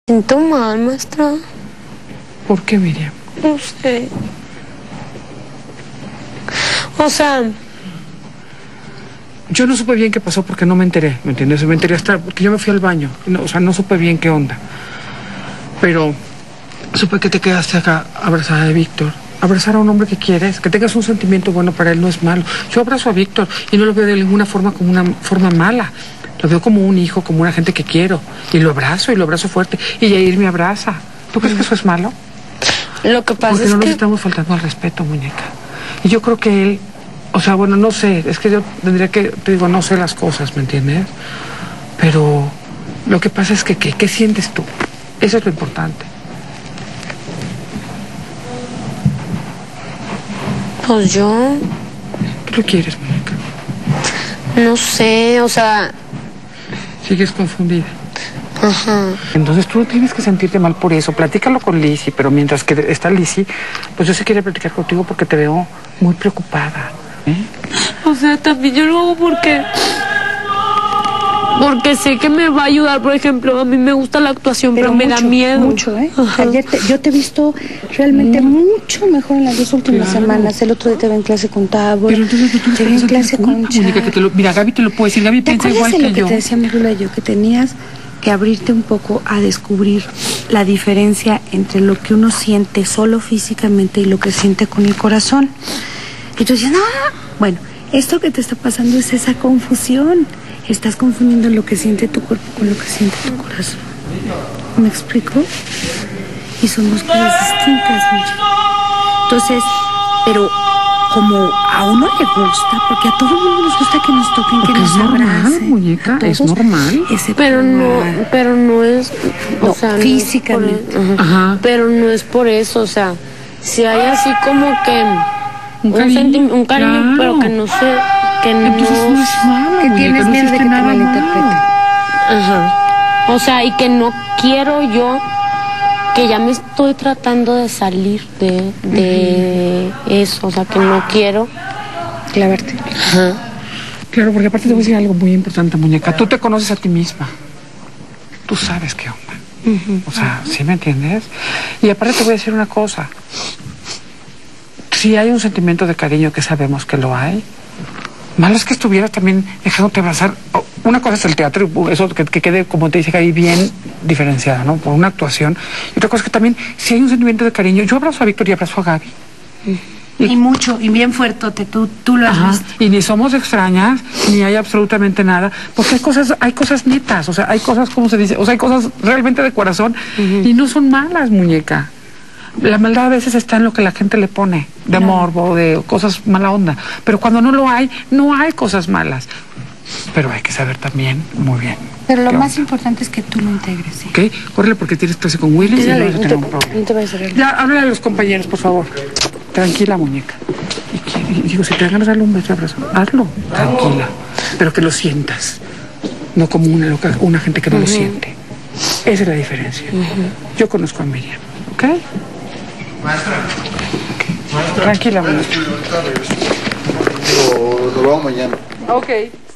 Siento mal, maestra. ¿Por qué, Miriam? No sé. O sea... Yo no supe bien qué pasó porque no me enteré, ¿me entiendes? Me enteré hasta porque yo me fui al baño. No, o sea, no supe bien qué onda. Pero supe que te quedaste acá abrazada de Víctor. Abrazar a un hombre que quieres, que tengas un sentimiento bueno para él no es malo. Yo abrazo a Víctor y no lo veo de ninguna forma como una forma mala. Lo veo como un hijo, como una gente que quiero. Y lo abrazo fuerte. Y Yair me abraza. ¿Tú crees que eso es malo? Lo que pasa Porque es no nos que... estamos faltando al respeto, muñeca. Y yo creo que él... O sea, bueno, no sé. Es que yo tendría que... Te digo, no sé las cosas, ¿me entiendes? Pero lo que pasa es que... ¿Qué sientes tú? Eso es lo importante. Pues yo... ¿Qué lo quieres, muñeca? No sé, o sea... Sigues confundida. Ajá. Entonces tú no tienes que sentirte mal por eso. Platícalo con Lizzy, pero mientras que está Lizzy, pues yo sí quería platicar contigo porque te veo muy preocupada. O sea, también yo lo hago porque sé que me va a ayudar. Por ejemplo, a mí me gusta la actuación, pero me da miedo. Mucho, ¿eh? Ajá. Ayer yo te he visto realmente mucho mejor en las 2 últimas semanas. El otro día te ve en clase con Tavo. Pero entonces tú te ve en clase con Mónica, que mira, Gaby te lo puede decir. Gaby ¿Te piensa acuerdas igual de lo que que yo. te decía mi Rula y yo? Que tenías que abrirte un poco a descubrir la diferencia entre lo que uno siente solo físicamente y lo que siente con el corazón. Y tú decías, no, bueno, esto que te está pasando es esa confusión. Estás confundiendo lo que siente tu cuerpo con lo que siente tu corazón. ¿Me explico? Y son dos cosas distintas, mucho. Entonces, pero como a uno le gusta, porque a todo el mundo nos gusta que nos toquen, que Porque nos es normal, abracen. muñeca, es Todos, normal. excepto Pero no es... No, o sea, no es físicamente. por eso. Ajá. Ajá. Pero no es por eso, o sea... Si hay así como que... Un cariño, un cariño, claro. pero que no sé... Que Entonces no es malo, Que muñeca, tienes no miedo de hiciste que te nada malinterpreten. malo. Ajá. O sea, y que no quiero yo, que ya me estoy tratando de salir de eso, o sea, que no quiero. Clavarte. Ajá. Claro, porque aparte te voy a decir algo muy importante, muñeca. Tú te conoces a ti misma. Tú sabes qué onda. O sea, ¿sí me entiendes? Y aparte te voy a decir una cosa. Si hay un sentimiento de cariño, que sabemos que lo hay, malo es que estuvieras también dejándote abrazar. Una cosa es el teatro, eso que quede, como te dice ahí, bien diferenciada, ¿no? Por una actuación. Y otra cosa es que también, si hay un sentimiento de cariño, yo abrazo a Víctor y abrazo a Gaby. Y mucho, y bien fuertote, tú lo has Ajá. visto. Y ni somos extrañas, ni hay absolutamente nada, porque hay cosas netas, o sea, hay cosas, ¿cómo se dice? O sea, hay cosas realmente de corazón y no son malas, muñeca. La maldad a veces está en lo que la gente le pone, de morbo, de cosas mala onda. Pero cuando no lo hay, no hay cosas malas. Pero hay que saber también muy bien. Pero lo qué más onda. importante es que tú lo integres, ¿sí? ¿Ok? Córrele porque tienes clase con Willy y no vas a tener un problema. No te vayas a ver. Ya, háblale a los compañeros, por favor. Tranquila, muñeca. Y digo, si te dan ganas de darle un beso, abrazo, hazlo. Tranquila. Pero que lo sientas. No como una loca, una gente que no lo siente. Esa es la diferencia. Yo conozco a Miriam. ¿Ok? Maestra. Okay. Maestra. Tranquila, maestra. Nos vamos mañana. Ok.